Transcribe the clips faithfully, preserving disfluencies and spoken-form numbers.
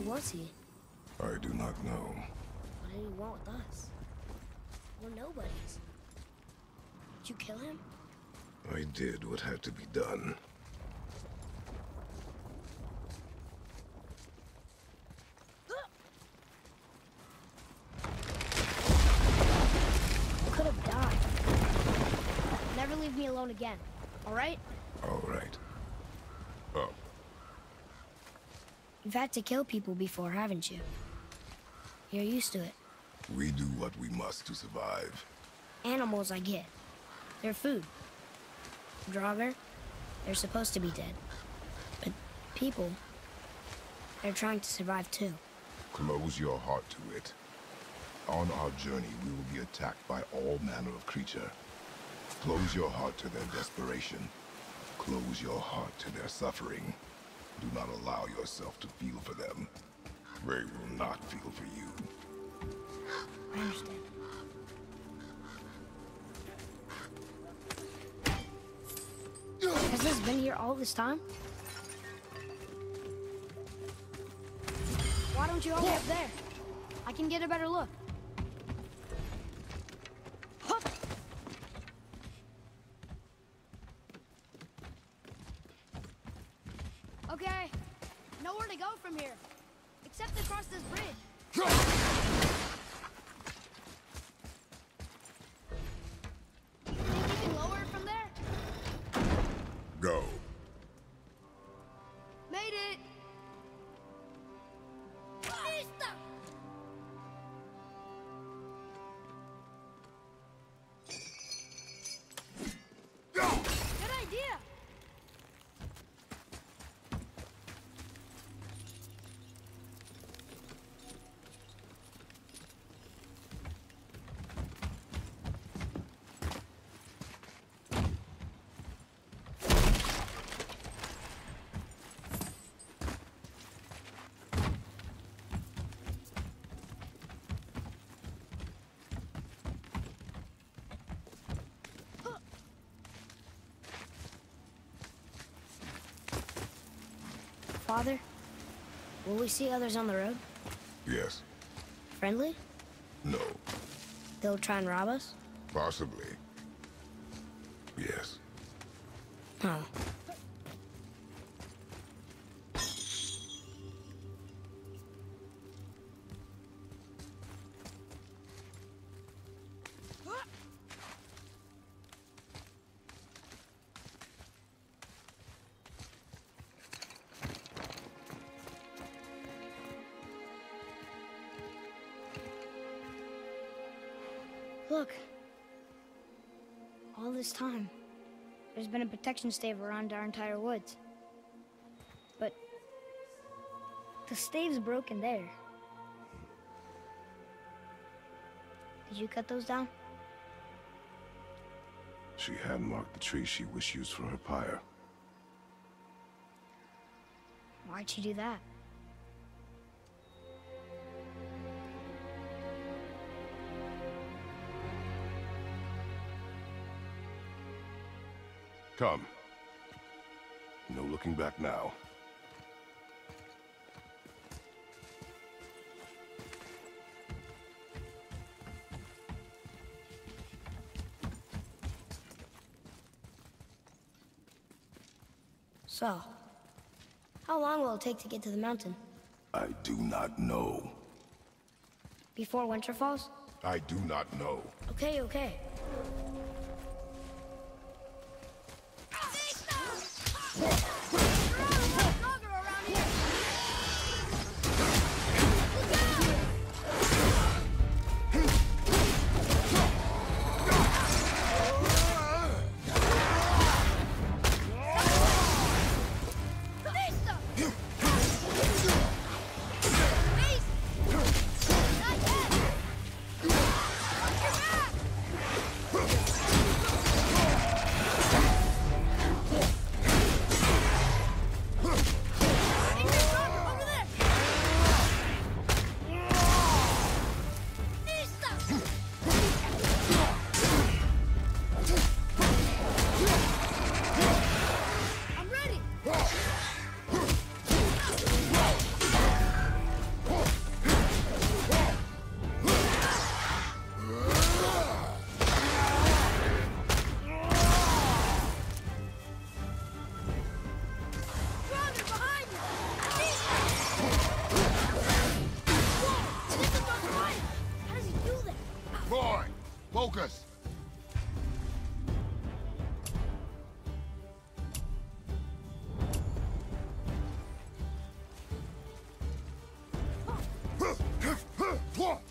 was he? I do not know. What did he want with us? We're nobodies. Did you kill him? I did what had to be done. Could have died. Never leave me alone again, all right? All right. Oh. You've had to kill people before, haven't you? You're used to it. We do what we must to survive. Animals, I get. They're food. Draugr, they're supposed to be dead. But people, they're trying to survive too. Close your heart to it. On our journey, we will be attacked by all manner of creature. Close your heart to their desperation. Close your heart to their suffering. Do not allow yourself to feel for them. They will not feel for you. I understand. Has this been here all this time? Why don't you all get up there? I can get a better look. Hup. Okay, nowhere to go from here, except across this bridge. Anything lower from there? Go. Made it! Listo! Good idea! Father, will we see others on the road? Yes. Friendly? No. They'll try and rob us? Possibly. Yes. Oh. Look. All this time, there's been a protection stave around our entire woods. But the stave's broken there. Did you cut those down? She had marked the tree she wished used for her pyre. Why'd she do that? Come. No looking back now. So, how long will it take to get to the mountain? I do not know. Before winter falls? I do not know. Okay, okay.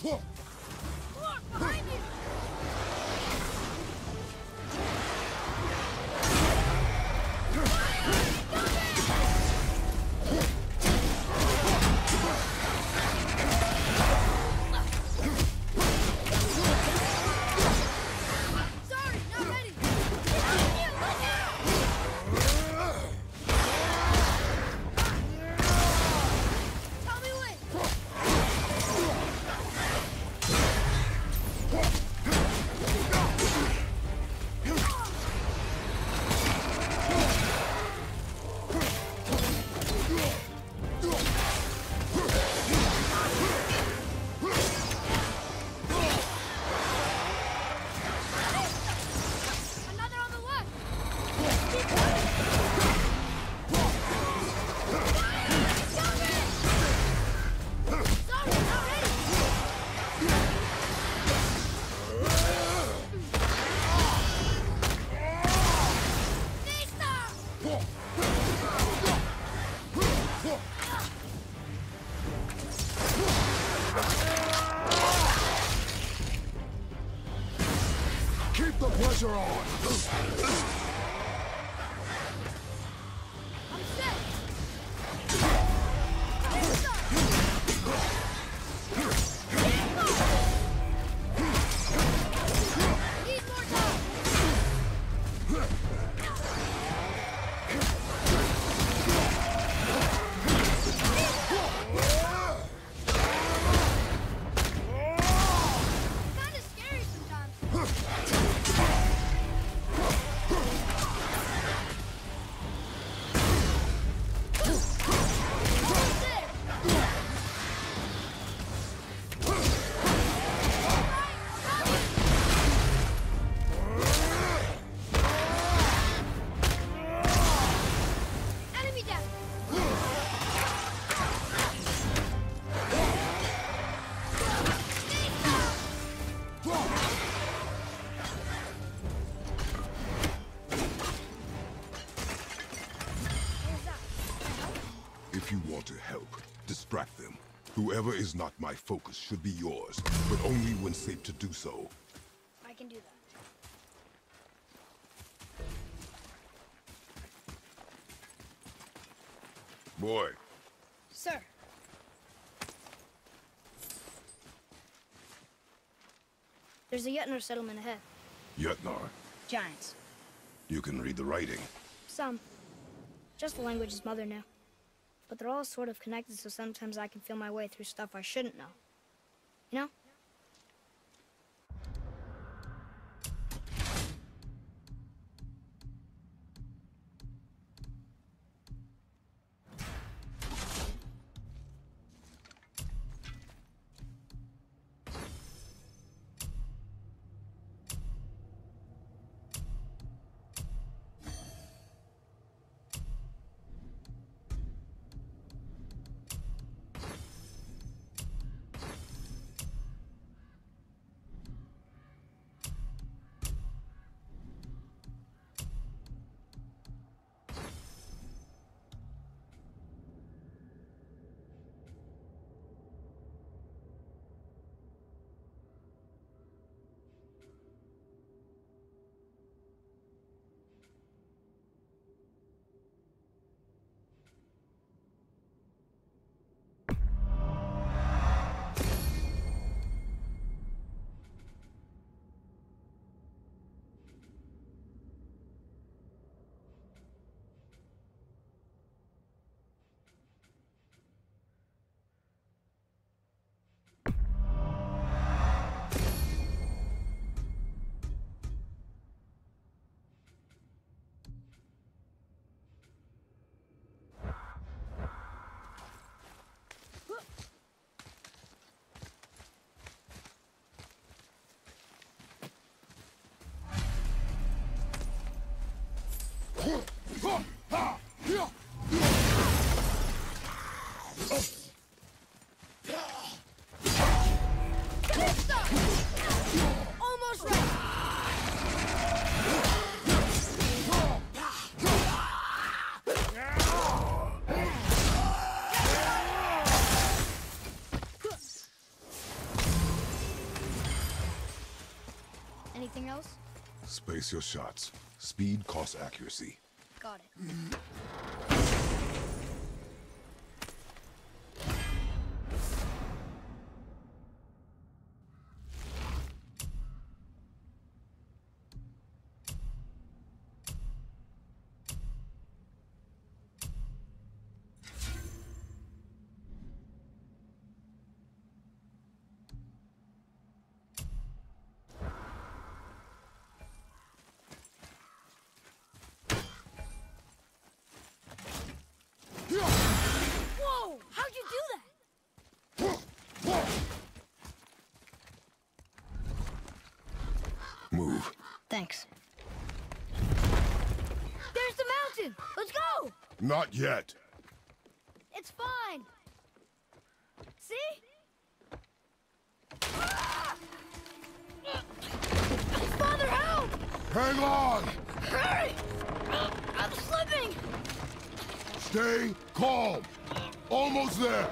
Look, behind you! Sorry, not ready! Look out! Tell me when! Another on the left! Keep going! Sorry, not ready! Keep the pressure on! I'm set! Need more time! Kinda scary sometimes. Enemy down! If you want to help, distract them. Whoever is not my focus should be yours, but only when safe to do so. I can do that. Boy, Sir. There's a Jötnar settlement ahead. Jötnar, Giants. you can read the writing. Some. Just the languages Mother knew. But they're all sort of connected, so sometimes I can feel my way through stuff I shouldn't know. You know? Place your shots. Speed costs accuracy. Got it. Whoa! How'd you do that? Move. Thanks. There's the mountain! Let's go! Not yet. It's fine. See? Ah! Father, help! Hang on! Hurry! I'm slipping! Stay calm. Almost there.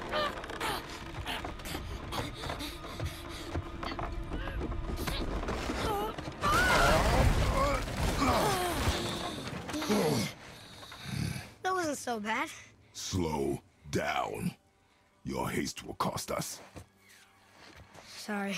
That wasn't so bad. Slow down. Your haste will cost us. Sorry.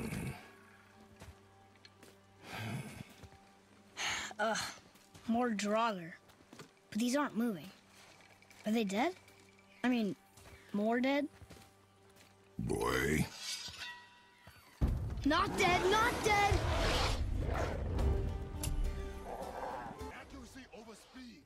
Ugh, more Draugr. But these aren't moving. Are they dead? I mean, more dead? Boy. Not dead, not dead! Accuracy over speed.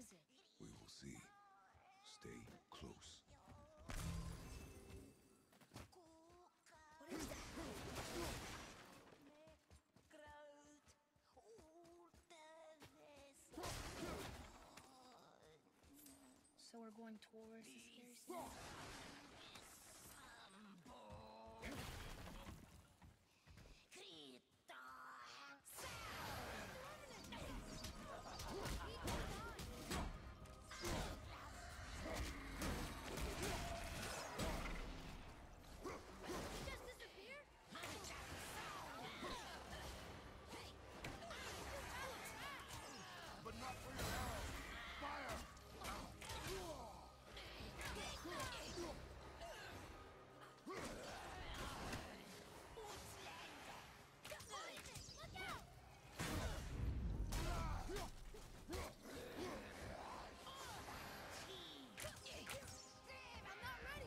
is it? We will see. Stay close. What is that? So we're going towards the scary scene? But not for your arrows! Fire! Look out! I'm not ready!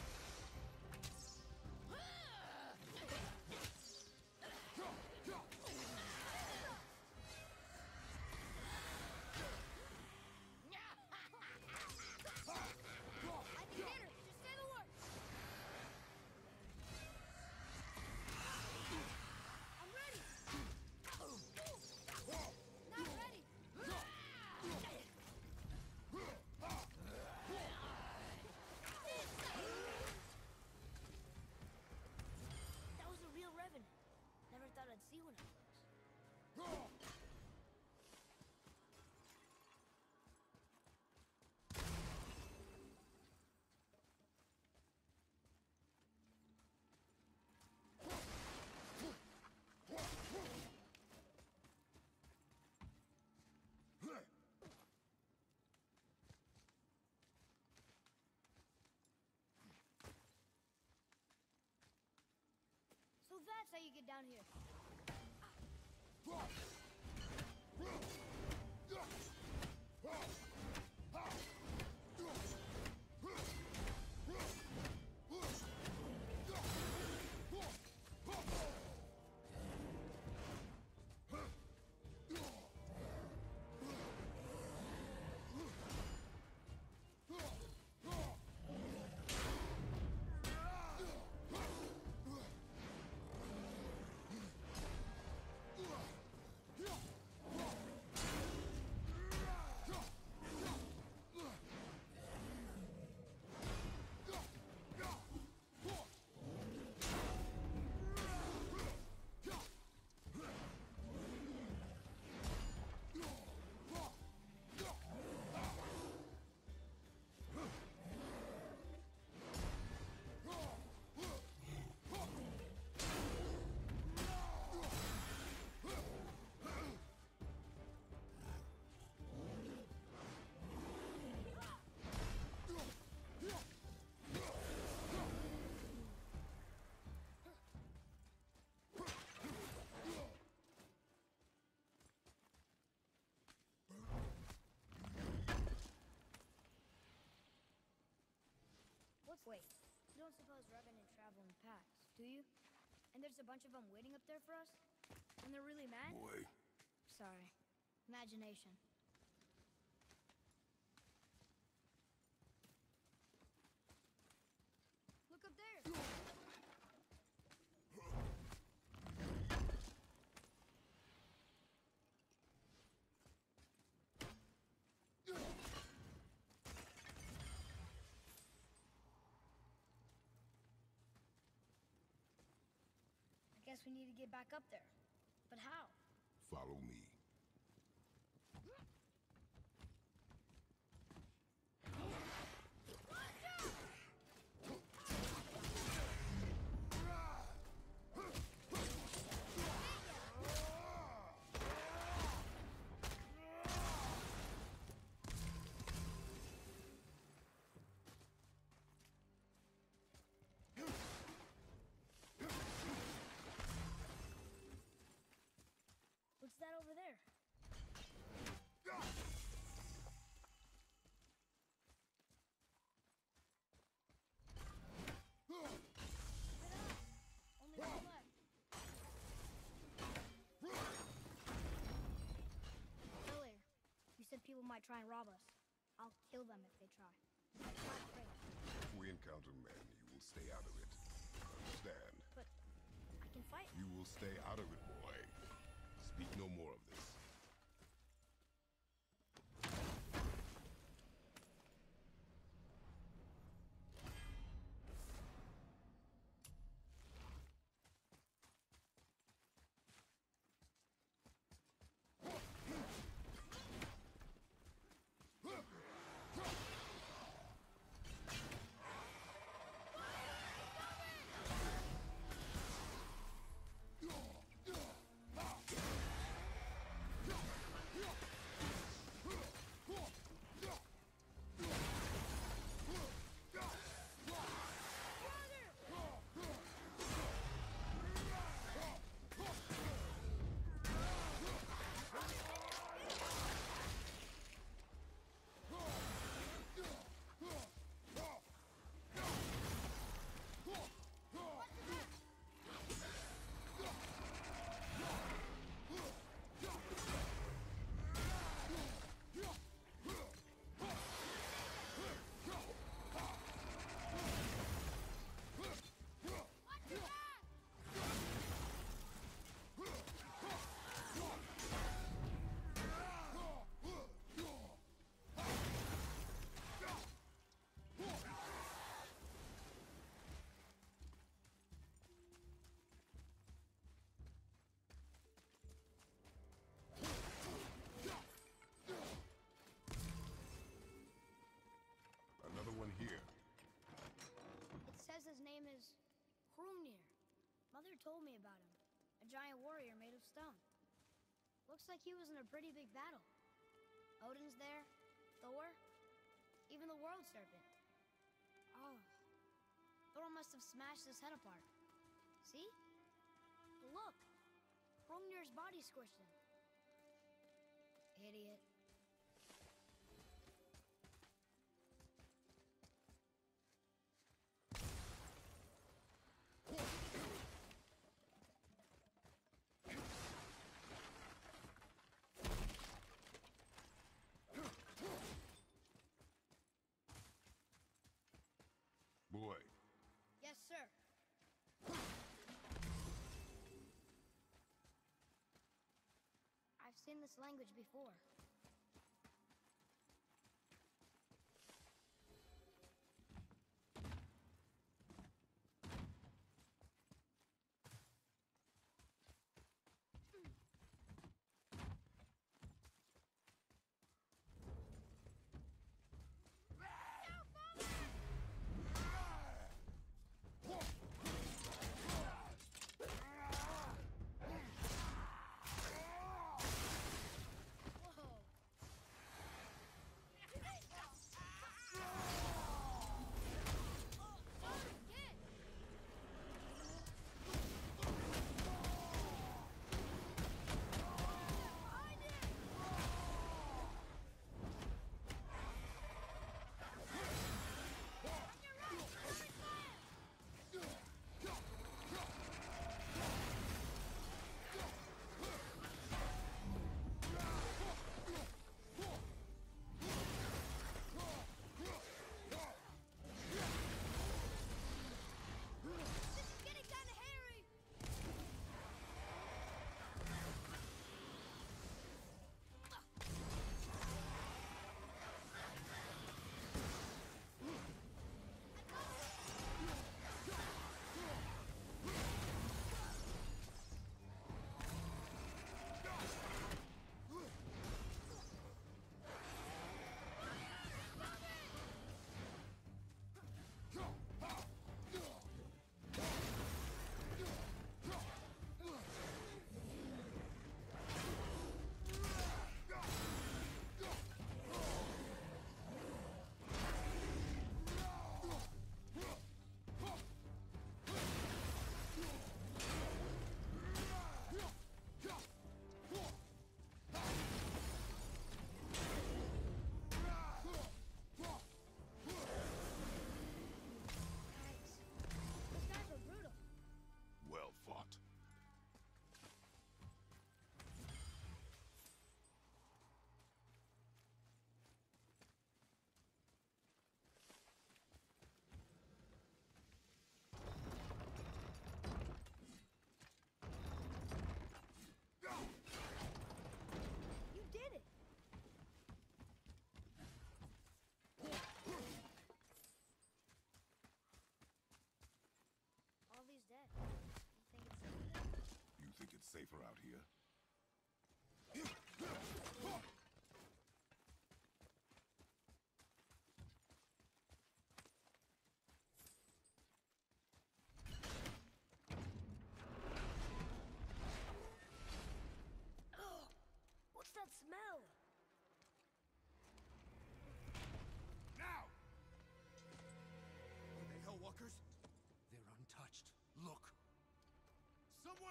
I can get her! Just say the word! I'm ready! Not ready! That was a real revenant. Never thought I'd see one of those. So that's how you get down here. What's wait? You don't suppose Revenant travel in packs, do you? And there's a bunch of them waiting up there for us? And they're really mad? Boy. Sorry. Imagination. Look up there! I guess we need to get back up there. But how? Follow me. What's that over there? try and rob us. I'll kill them if they try. Part three. If we encounter men, you will stay out of it. Understand? But I can fight. You will stay out of it, boy. Speak no more of this. Another one here. It says his name is Hrungnir. Mother told me about him. A giant warrior made of stone. Looks like he was in a pretty big battle. Odin's there, Thor, even the World Serpent. Oh, Thor must have smashed his head apart. See? But look, Hrungnir's body squished him. Idiot. Boy. Yes, sir. I've seen this language before. Whoa!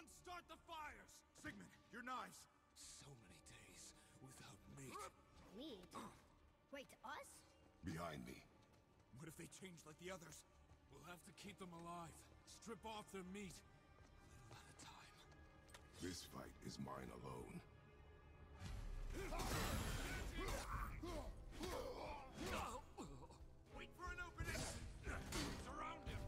Everyone start the fires! Sigmund, your knives! So many days without meat. Meat? Wait, us? Behind me. What if they change like the others? We'll have to keep them alive. Strip off their meat. A little at a time. This fight is mine alone. Wait for an opening! Surround him!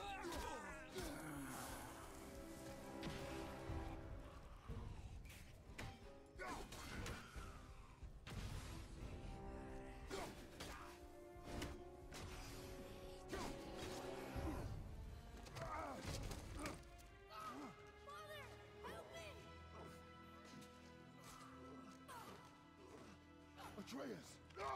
Father! Help me! Atreus!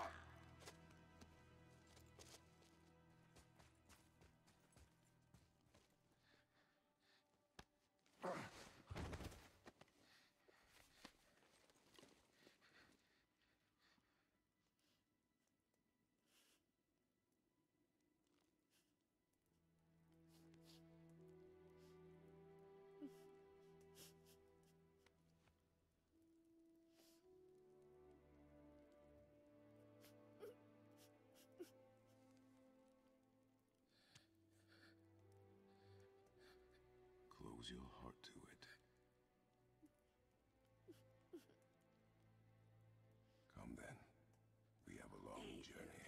Close your heart to it. Come then. We have a long journey.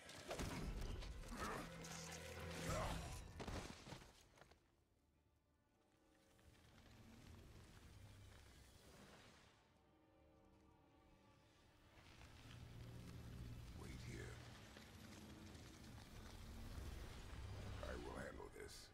Wait here. I will handle this.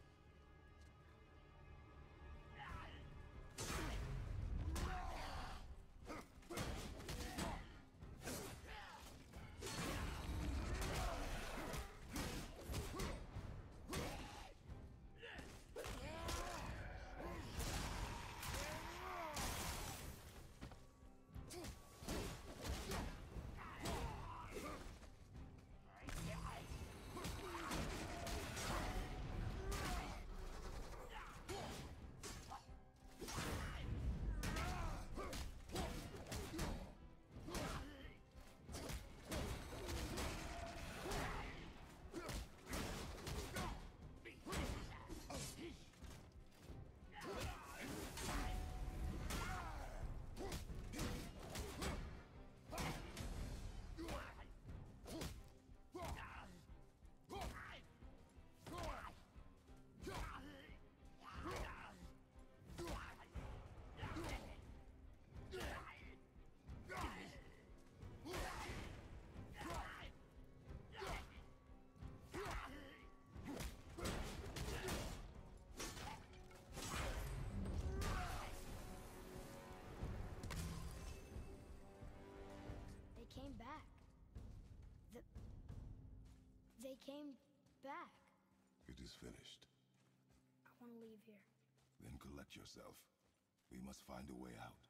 Came back. The... They came back. It is finished. I want to leave here. Then collect yourself. We must find a way out.